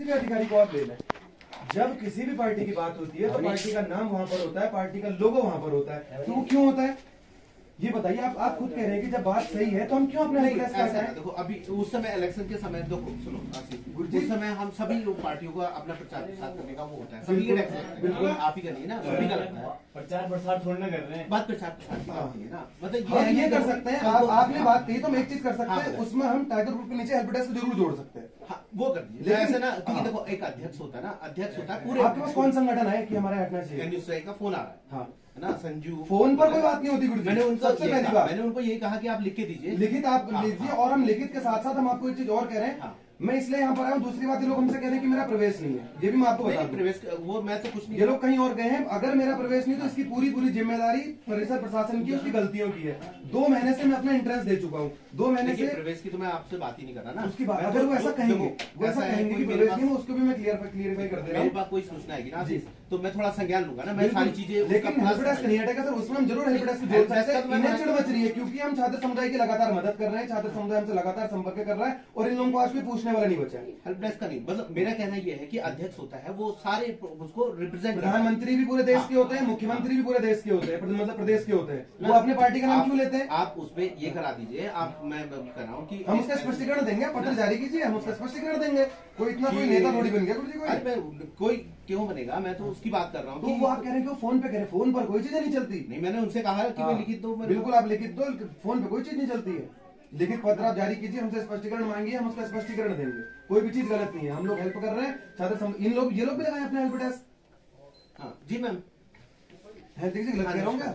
भी अधिकारी को आप ले लें, जब किसी भी पार्टी की बात होती है तो पार्टी का नाम वहां पर होता है, पार्टी का लोगो वहां पर होता है। तो वो क्यों होता है ये बताइए। आप खुद कह रहे हैं कि जब बात सही है तो हम क्यों अपने देखो अभी उस समय इलेक्शन के समय देखो सुनो उस समय हम सभी लोग पार्टियों का अपना प्रचार प्रसार करने का वो होता है, सभी बिल्कुल आप ही करिए ना, सभी का लगता है प्रचार प्रसार थोड़ा कर रहे हैं, बात प्रचार प्रसार की बात है ना, मतलब ये कर सकते हैं। आपने बात कही तो हम एक चीज कर सकते हैं, उसमें हम टाइगर ग्रुप के नीचे हेल्प डेस्क जरूर जोड़ सकते हैं। हाँ वो कर दीजिए ऐसे ना, क्योंकि देखो एक अध्यक्ष होता है ना, अध्यक्ष होता है पूरे। आपके पास कौन संगठन है कि हमारे हटना चाहिए? एनयूसीआई का फोन आ रहा है, हाँ ना संजू, फोन पर कोई बात नहीं होती गुरु जी। मैंने उनको सबसे पहली बात मैंने उनको यही कहा कि आप लिख के दीजिए, लिखित आप लीजिए। और हम लिखित के साथ साथ हम आपको एक चीज और कह रहे हैं, मैं इसलिए यहाँ पर आया हूँ। दूसरी बात, ये लोग हमसे कह रहे हैं कि मेरा प्रवेश नहीं है, ये भी मैं आपको बता दूं। प्रवेश वो मैं तो कुछ नहीं, ये लोग कहीं और गए हैं। अगर मेरा प्रवेश नहीं तो इसकी पूरी जिम्मेदारी परिसर प्रशासन की, उसकी गलतियों की है। 2 महीने से मैं अपना इंटरेस्ट दे चुका हूँ, 2 महीने से। प्रवेश की तो मैं आपसे बात ही नहीं कर रहा ना, उसकी बात अगर वो ऐसा कहेंगे, कि प्रवेश नहीं, उसको भी मैं क्लियरफाई कर दे रहा हूँ। मेरे पास कोई सूचना आएगी ना तो मैं थोड़ा संज्ञान लूंगा ना, मैं सारी चीजें। लेकिन हेल्प डेस्क नहीं हटेगा सर, उसमें हम जरूर हेल्प डेस्क जोड़ सकते हैं। इन्हें चिड़ मच रही है क्योंकि हम छात्र समुदाय की लगातार मदद कर रहे हैं, छात्र समुदाय हमसे लगातार संपर्क कर रहा है और इन लोगों को आज भी पूछने वाला नहीं बचा। हेल्प डेस्क का नहीं, मतलब मेरा कहना यह है कि अध्यक्ष होता है वो सारे उसको रिप्रेजेंट, प्रधानमंत्री भी पूरे देश के होते हैं, मुख्यमंत्री भी पूरे देश के होते हैं, मतलब प्रदेश के होते हैं। वो अपने पार्टी का नाम क्यों लेते हैं? आप उसमें ये करा दीजिए, आप मैं कह रहा हूँ कि हम उसका स्पष्टीकरण देंगे, पत्र जारी कीजिए, हम उसका स्पष्टीकरण देंगे। कोई इतना कोई नेता थोड़ी बन गया कोई क्यों बनेगा, मैं तो उसकी बात कर रहा हूँ। तो वो आप कह रहे हैं कि फोन पे कह रहे हैं, फोन पर कोई चीजें नहीं चलती। नहीं मैंने उनसे कहा है कि मैं लिखित दो, बिल्कुल आप लिखित दो, फोन पे कोई चीज नहीं चलती है। लिखित पत्र आप जारी कीजिए, हमसे स्पष्टीकरण मांगिए, हम उसका स्पष्टीकरण देंगे। कोई भी चीज गलत नहीं है, हम लोग हेल्प कर रहे हैं छात्र इन लोग, ये लोग भी लगाए अपने हेल्प डेस्क। हाँ जी मैम, हेल्प डेस्क गलत कह रहा हूँ क्या?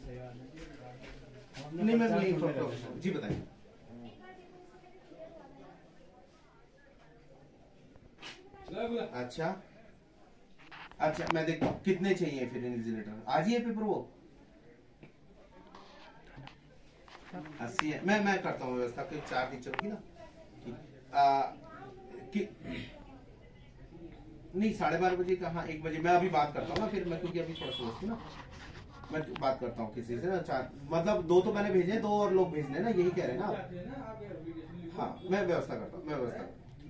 नहीं मैम नहीं, जी बताइए। अच्छा अच्छा मैं देखता हूँ कितने चाहिए फिर इन्विजिलेटर। आज ही है पेपर वो 80 है। मैं करता हूँ व्यवस्था, कोई 4 टीचर होगी ना नहीं 12:30 बजे कहाँ 1 बजे। मैं अभी बात करता हूँ ना फिर मैं, क्योंकि अभी थोड़ा सोच थी ना, मैं बात करता हूँ किसी से ना। 4 मतलब 2 तो मैंने भेजे, 2 और लोग भेजने ना, यही कह रहे हैं ना। हाँ मैं व्यवस्था करता हूँ, मैं व्यवस्था।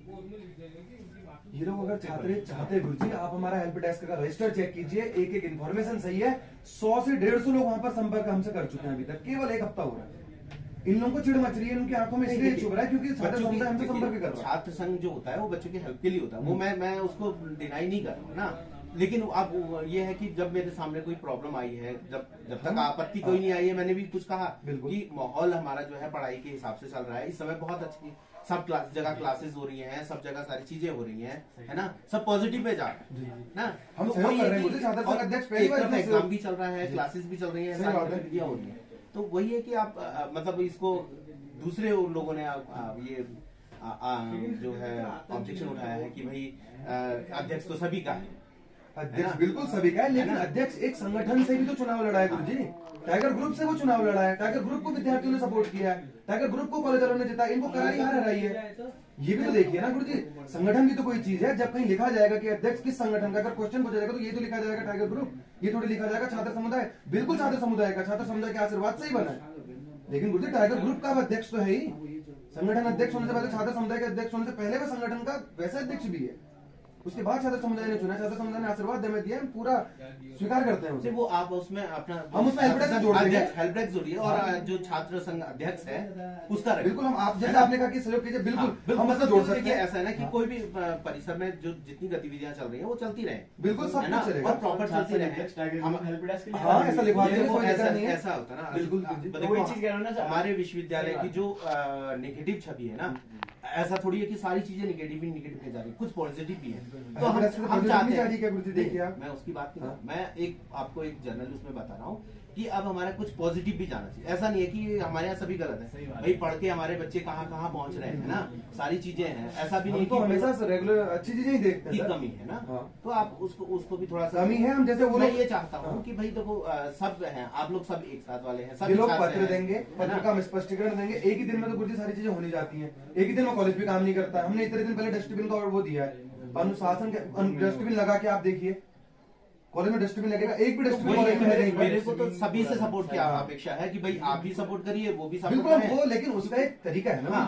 ये लोग अगर छात्र चाहते गुरु जी, आप हमारा हेल्प डेस्क का रजिस्टर चेक कीजिए, एक एक इन्फॉर्मेशन सही है। 100 से 150 लोग वहां पर संपर्क हमसे कर चुके हैं अभी तक, केवल 1 हफ्ता हो रहा है। इन लोगों को चिड़ मच रही है, उनकी आंखों में इसलिए चुभ रहा है क्योंकि छात्र समुदाय हमसे संपर्क कर रहा है। छात्र संघ जो होता है वो बच्चों की हेल्प के लिए होता है, वो मैं उसको डिनाई नहीं कर रहा हूँ ना। लेकिन अब ये है कि जब मेरे सामने कोई प्रॉब्लम आई है, जब तक आपत्ति कोई नहीं आई है, मैंने भी कुछ कहा कि माहौल हमारा जो है पढ़ाई के हिसाब से चल रहा है इस समय, बहुत अच्छी सब जगह क्लासेस हो रही हैं, सब जगह सारी चीजें हो रही हैं, है ना, सब पॉजिटिव पे जा रहा है ना। हम सहयोग कर रहे हैं, छात्र संघ अध्यक्ष पहली बार एग्जाम भी चल रहा है, क्लासेस भी चल रही है, सारी गतिविधियां हो रही है। तो वही है कि आप मतलब इसको दूसरे लोगों ने ये जो है ऑब्जेक्शन उठाया है कि भाई अध्यक्ष तो सभी का है। अध्यक्ष बिल्कुल सभी का है, लेकिन अध्यक्ष एक संगठन से भी तो चुनाव लड़ा है गुरु जी। टाइगर ग्रुप से वो चुनाव लड़ा है, टाइगर ग्रुप को विद्यार्थियों ने सपोर्ट किया है, टाइगर ग्रुप को कॉलेज वालों ने जिताया, इनको करारी हार हराई है। ये भी तो देखिए ना गुरु जी, संगठन भी तो कोई चीज है। जब कहीं लिखा जाएगा कि अध्यक्ष किस संगठन का, अगर क्वेश्चन पूछा जाएगा तो ये तो लिखा जाएगा टाइगर ग्रुप, ये थोड़ी लिखा जाएगा छात्र समुदाय। बिल्कुल छात्र समुदाय का, छात्र समुदाय के आशीर्वाद से ही बना है। लेकिन गुरु जी टाइगर ग्रुप का अध्यक्ष तो है ही, संगठन अध्यक्ष होने से पहले, छात्र समुदाय के अध्यक्ष होने से पहले वह संगठन का वैसा अध्यक्ष भी है। उसके बाद छात्र समुदाय ने चुना, छात्र समुदाय ने आशीर्वाद हमें दिया, पूरा स्वीकार करते हैं उसे। वो आप उसमें अपना हम उसमें हेल्प डेस्क जोड़ देंगे, हेल्प डेस्क जोड़िए और जो छात्र संघ अध्यक्ष है उसका बिल्कुल हम, आप जैसे आपने कहा कि सहयोग कीजिए, बिल्कुल हम मतलब जोड़ सकते हैं। ऐसा है ना कि कोई भी परिसर में जो जितनी गतिविधियां चल रही है वो चलती रहे, बिल्कुल सब कुछ चलेगा और प्रॉपर चलती रहे। हम हेल्प डेस्क हाँ ऐसा लिखवा देंगे, कोई ऐसा नहीं है, ऐसा होता है ना। बिल्कुल वही चीज कह रहा हूँ ना, हमारे विश्वविद्यालय की जो नेगेटिव छवि है ना, ऐसा थोड़ी है कि सारी चीजें नेगेटिव ही नेगेटिव पे जा रही, कुछ पॉजिटिव भी है। तो हम चाहते हैं, देखिए मैं उसकी बात नहीं, मैं एक आपको एक जनरल उसमें बता रहा हूँ कि अब हमारा कुछ पॉजिटिव भी जाना चाहिए। ऐसा नहीं है कि हमारे यहाँ सभी गलत है, भाई पढ़ के हमारे बच्चे कहाँ कहाँ पहुँच रहे हैं ना, सारी चीजें हैं। ऐसा भी नहीं कि हमेशा रेगुलर अच्छी चीजें ही देखते हैं, कमी है ना। तो आप उसको भी थोड़ा सा कमी है। हम जैसे मैं ये चाहता हूँ कि भाई देखो सब है, आप लोग सब एक साथ वाले हैं, सभी लोग पत्र देंगे, पत्र का हम स्पष्टीकरण देंगे। एक ही दिन में तो गुरु जी सारी चीजें होनी जाती हैं, एक ही दिन में कॉलेज भी काम नहीं करता। हमने इतने दिन पहले डस्टबिन का वो दिया है, अनुशासन के डस्टबिन लगा के आप देखिए, कॉलेज में डस्टबिन लगेगा, एक भी डस्टबिन कॉलेज में नहीं। मेरे को तो सभी से सपोर्ट की अपेक्षा है कि भाई आप भी सपोर्ट करिए, वो भी सपोर्ट बिल्कुल वो, लेकिन उसका एक तरीका है ना जी।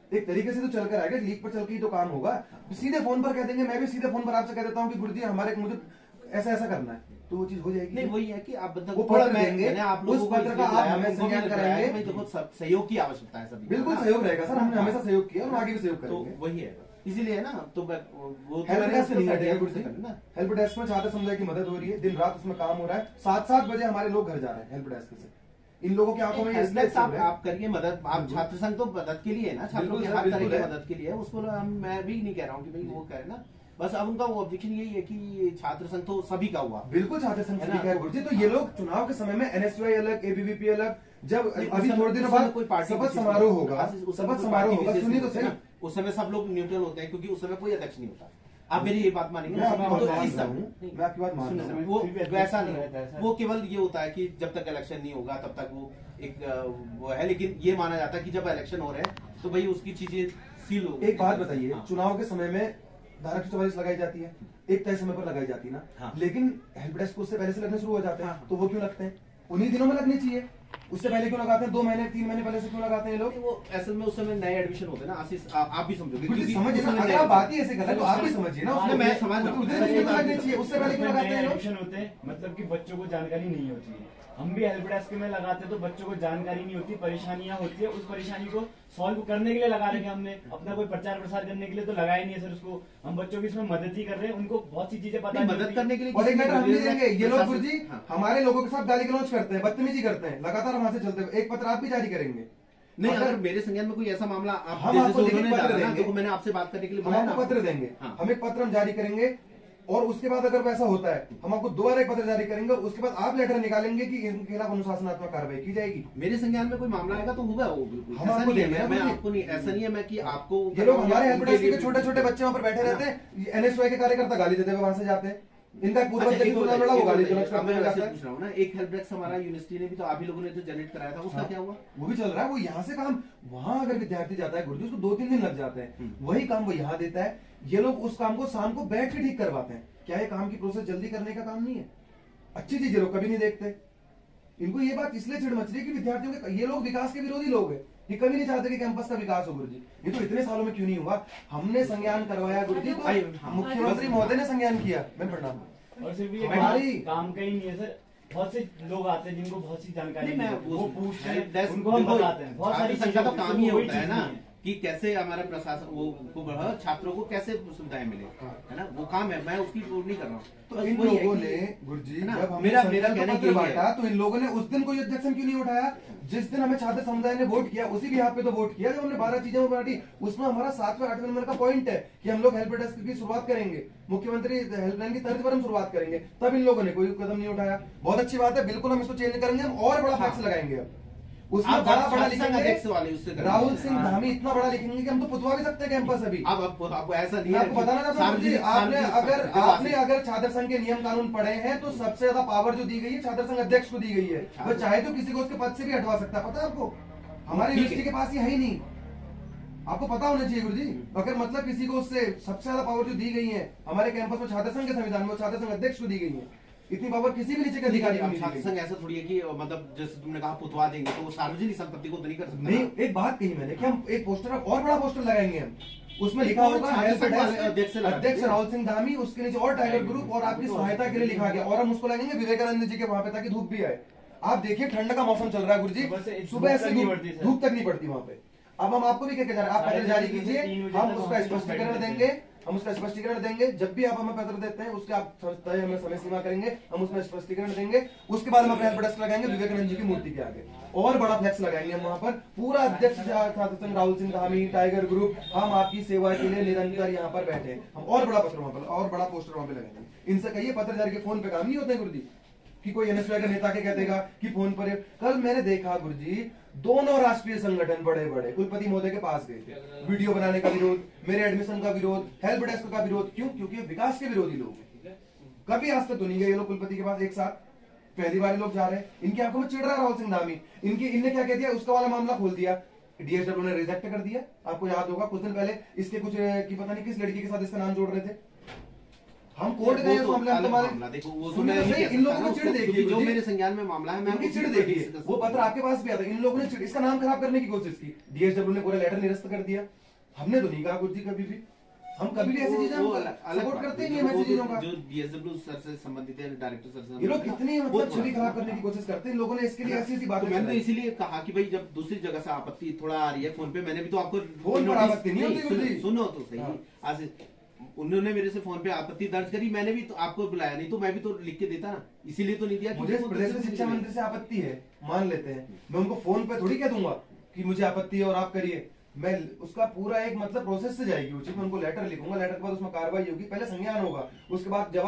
एक तरीके से तो चल कर आएगा, लीक पर चल के ही तो काम होगा। सीधे फोन पर कह देंगे, मैं भी सीधे फोन पर आपसे कह देता हूँ कि गुरुजी हमारे मुझे ऐसा ऐसा करना है, तो वो चीज हो जाएगी। नहीं वही है कि आप मतलब वो पत्र देंगे, आप लोगों उस को पत्र का आप हमें संज्ञान कराएंगे। भाई देखो सहयोग की आवश्यकता है सभी। बिल्कुल सहयोग रहेगा सर, हमने हमेशा सहयोग किया और आगे भी सहयोग तो करेंगे। वही है इसीलिए ना, तो वो हेल्प डेस्क नहीं हटेगा गुरुजी, हेल्प डेस्क में छात्र समुदाय की मदद हो रही है, दिन रात उसमें काम हो रहा है, 7-7 बजे हमारे लोग घर जा रहे हैं हेल्प डेस्क से। इन लोगों की आंखों में ये इसलिए आप करिए मदद, आप छात्र संघ तो मदद के लिए है ना, छात्रों की हर तरह की मदद के लिए है, उसको मैं भी नहीं कह रहा हूँ कि भाई वो करे ना, बस अब उनका वो ऑब्जेक्शन यही है कि छात्र संघ तो सभी का हुआ। बिल्कुल छात्र संघ सभी का है गुरुजी। तो ये लोग चुनाव के समय में एनएसयूआई अलग, एबीवीपी अलग, जब अभी थोड़े दिनों बाद कोई पार्टी शपथ समारोह होगा, शपथ समारोह होगा, सुनिए तो सही, उस समय सब लोग न्यूट्रल होते हैं क्योंकि उस समय कोई अध्यक्ष नहीं होता। आप मेरी ये बात मानेंगे? मैं आपकी बात तो मान इस रहा समय हूं, मैं आपकी बात मान रहा हूं। वो वैसा नहीं है, वो केवल ये होता है कि जब तक इलेक्शन नहीं होगा तब तक वो एक वो है, लेकिन ये माना जाता है कि जब इलेक्शन हो रहे हैं तो भाई उसकी चीजें सील हो। एक बात बताइए, चुनाव के समय में धारा 144 लगाई जाती है, एक तय समय पर लगाई जाती है ना, लेकिन हेल्प डेस्क उससे पहले से लगने शुरू हो जाते हैं, तो वो क्यों लगते हैं? उन्हीं दिनों में लगनी चाहिए, उससे पहले क्यों लगाते हैं? 2 महीने 3 महीने पहले से क्यों लगाते हैं लोग? वो असल में उस समय नए एडमिशन होते हैं ना, आशीष आप भी समझोगे क्योंकि समझिए ना, अगर आप बात ही ऐसे कर रहे हैं तो आप भी समझिए ना, उसमें मैं समझ रहा हूं, लगनी चाहिए, उससे पहले क्यों लगाते हैं लोग? एडमिशन होते हैं, मतलब कि बच्चों को जानकारी नहीं होती है। हम भी हेल्प डेस्क में लगाते हैं तो बच्चों को जानकारी नहीं होती, परेशानियां होती है, उस परेशानी को सॉल्व करने के लिए लगा रखे हमने, अपना कोई प्रचार प्रसार करने के लिए तो लगाया नहीं है सर उसको। हम बच्चों की इसमें मदद ही कर रहे हैं, उनको बहुत सी चीजें पता मदद करने के लिए। और एक मैटर हम नहीं देंगे, ये लोग गुरुजी हमारे लोगों के साथ गाली गलौज करते हैं, बदतमीजी करते हैं, लगातार वहां से चलते हुए। एक पत्र आप भी जारी करेंगे? नहीं, अगर मेरे संज्ञान में कोई ऐसा मामला हम आपको लिखित पत्र देंगे, तो मैंने आपसे बात करने के लिए हम आपको पत्र देंगे, हम एक पत्र हम जारी करेंगे, और उसके बाद अगर वैसा होता है हम आपको दोबारा एक पत्र जारी करेंगे, और उसके बाद आप लेटर निकालेंगे कि इनके खिलाफ अनुशासनात्मक कार्रवाई की जाएगी। मेरे संज्ञान में कोई मामला आएगा तो होगा वो, बिल्कुल हम आपको देंगे। मैं आपको नहीं, ऐसा नहीं है मैं कि आपको। ये लोग हमारे हेल्प डेस्क के छोटे छोटे बच्चे वहां पर बैठे रहते हैं, एनएसयूआई के कार्यकर्ता गाली देते हुए वहां से जाते हैं, इनका पूर्व चुनाव लड़ा, वो गाली गलौज करते हुए जाता है। पूछ रहा हूँ ना, एक हेल्प डेस्क हमारा यूनिवर्सिटी ने भी तो आप ही लोगों ने जो जनरेट कराया था, उसका क्या हुआ? वो भी चल रहा है, वो यहाँ से काम, वहां अगर विद्यार्थी जाता है गुरुजी उसको 2-3 दिन लग जाते हैं, वही काम वो यहाँ देता है। ये लोग उस काम को शाम को बैठ के ठीक करवाते हैं। क्या ये काम की प्रोसेस जल्दी करने का काम नहीं है? अच्छी चीज ये लोग कभी नहीं देखते। इनको ये बात इसलिए चिढ़ मच रही है कि विद्यार्थियों के, ये लोग विकास के विरोधी लोग हैं, ये कभी नहीं चाहते कि कैंपस का विकास हो गुरुजी। ये तो इतने सालों में क्यों नहीं हुआ? हमने संज्ञान करवाया गुरुजी, तो मुख्यमंत्री महोदय ने संज्ञान किया। मैं प्रणाम। और सिर्फ ये काम का ही नहीं है सर, बहुत से लोग आते हैं जिनको बहुत सी जानकारी वो पूछते हैं, उनको हम बताते हैं। बहुत सारी संख्या तो काम ही होता है ना कि कैसे हमारे प्रशासन वो छात्रों को कैसे सुविधाएं मिले, है ना, वो काम है, मैं उसकी वो नहीं कर रहा हूँ। तो इन लोगों ने गुरुजी जब मेरा कहना ये बांटा, तो इन लोगों ने उस दिन कोई ऑब्जेक्शन क्यों नहीं उठाया? जिस दिन हमें छात्र समुदाय ने वोट किया उसी बिहाफ पे तो वोट किया, जब हमने 12 चीजें बांटी। उसमें हमारा 7वें-8वें नंबर का पॉइंट है कि हम लोग हेल्प डेस्क की शुरुआत करेंगे, मुख्यमंत्री हेल्पलाइन की तर्ज पर हम शुरुआत करेंगे, तब इन लोगों ने कोई कदम नहीं उठाया। बहुत अच्छी बात है, बिल्कुल हम इसको चेंज करेंगे, हम और बड़ा फैक्स लगाएंगे। अब उसमें बड़ा लिखेंगे, राहुल सिंह धामी इतना बड़ा लिखेंगे कि हम तो पुतवा भी सकते हैं कैंपस अभी। अब ऐसा नहीं है, आपको बताना चाहता हूँ, आपने अगर छात्र संघ के नियम कानून पढ़े हैं तो सबसे ज्यादा पावर जो दी गई है छात्र संघ अध्यक्ष को दी गई है। वो चाहे तो किसी को उसके पद से भी हटवा सकता है, पता है आपको? हमारी यूनिवर्सिटी के पास ये है ही नहीं, आपको पता होना चाहिए गुरुजी। अगर मतलब किसी को उससे सबसे ज्यादा पावर जो दी गई है हमारे कैंपस में छात्र संघ के संविधान में, छात्र संघ अध्यक्ष को दी गई है। इतनी पावर किसी भी नीचे के अधिकारी को नहीं। छात्र संघ ऐसा थोड़ी है कि मतलब जैसे तुमने कहा पुतवा देंगे तो वो सार्वजनिक संपत्ति को तो नहीं कर सकते। नहीं, एक बात कही मैंने कि हम एक पोस्टर और बड़ा पोस्टर लगाएंगे, हम उसमें लिखा होगा अध्यक्ष राहुल सिंह धामी, उसके नीचे और टाइगर ग्रुप और आपकी सहायता के लिए लिखा गया, और हम उसको लगाएंगे विवेकानंद जी के वहां पे ताकि धूप भी आए। आप देखिए ठंड का मौसम चल रहा है गुरुजी, सुबह से धूप तक नहीं पड़ती वहां पे। अब हम आपको भी कहकर जा रहे हैं, आप पत्र जारी कीजिए, हम उसका स्पष्टीकरण देंगे, हम उसका स्पष्टीकरण देंगे। जब भी आप हमें पत्र देते हैं उसके आप हमें समय सीमा करेंगे, हम उसमें स्पष्टीकरण देंगे। उसके बाद हम अपने हेल्प डेस्क लगाएंगे विवेकानंद जी की मूर्ति के आगे, और बड़ा फ्लैक्स लगाएंगे हम वहां पर। पूरा अध्यक्ष छात्र संघ राहुल सिंह धामी, टाइगर ग्रुप, हम आपकी सेवा के लिए निरंतर यहाँ पर बैठे हैं। हम और बड़ा पत्र वहां पर और बड़ा पोस्टर वहां पे लगाएंगे। इनसे कहिए पत्र जारी के फोन पे काम नहीं होते गुरुजी, कि कोई एनएसयूआई का नेता के कह देगा कि फोन पर। कल मैंने देखा गुरुजी, दोनों राष्ट्रीय संगठन बड़े बड़े कुलपति महोदय के पास गए थे, वीडियो बनाने का विरोध, मेरे एडमिशन का विरोध, हेल्प डेस्क का विरोध। क्यों? क्योंकि विकास के विरोधी लोग हैं। कभी आज तक तो नहीं गए ये लोग कुलपति के पास एक साथ, पहली बार लोग जा रहे हैं। इनकी आंखों में चिढ़ रहा राहुल सिंह धामी, इनने क्या कह दिया, उसका वाला मामला खोल दिया, डीएसडब्ल्यू ने रिजेक्ट कर दिया। आपको याद होगा कुछ दिन पहले इसके कुछ की पता नहीं किस लड़की के साथ इसका नाम जोड़ रहे थे, हम कोर्ट गए उस मामले में। तुम्हारे देखो वो इन लोगों ने चिढ़ देखी, जो मेरे संज्ञान में मामला है, मैं चिढ़ देखिए, वो पत्र आपके पास भी आता। इन लोगों ने इसका नाम खराब करने की कोशिश की, डीएसडब्ल्यू ने पूरा लेटर निरस्त कर दिया। हमने तो नहीं कहा गुरुजी कभी भी, हम कभी भी ऐसी चीजें सपोर्ट करते ही नहीं हैं ऐसी चीजों का। जो DSW सर से संबंधित है, डायरेक्टर सर से ये लोग कितनी मतलब छवि खराब करने की कोशिश करते हैं, इन लोगों ने इसके लिए ऐसी ऐसी तो बातें मैंने तो चलाई। इसीलिए कहा कि भाई जब दूसरी जगह से आपत्ति थोड़ा आ रही है फोन पे, मैंने भी तो आपको फोन पर आपत्ति नहीं होती गुरुजी। सुनो तो सही, हाँ। आज उन्होंने मेरे से फोन पे आपत्ति दर्ज करी, मैंने भी तो आपको बुलाया, नहीं तो मैं भी तो लिख के देता ना, इसीलिए तो नहीं दिया। मुझे इस प्रदेश में शिक्षा मंत्री से आपत्ति है, मान लेते हैं, मैं उनको फोन पे थोड़ी कह दूंगा कि मुझे आपत्ति है और आप करिए। मैं उसका पूरा एक मतलब प्रोसेस से जाएगी उचित, मैं उनको लेटर लिखूंगा, लेटर के बाद उसमें कार्रवाई होगी, पहले संज्ञान होगा, उसके बाद जवाब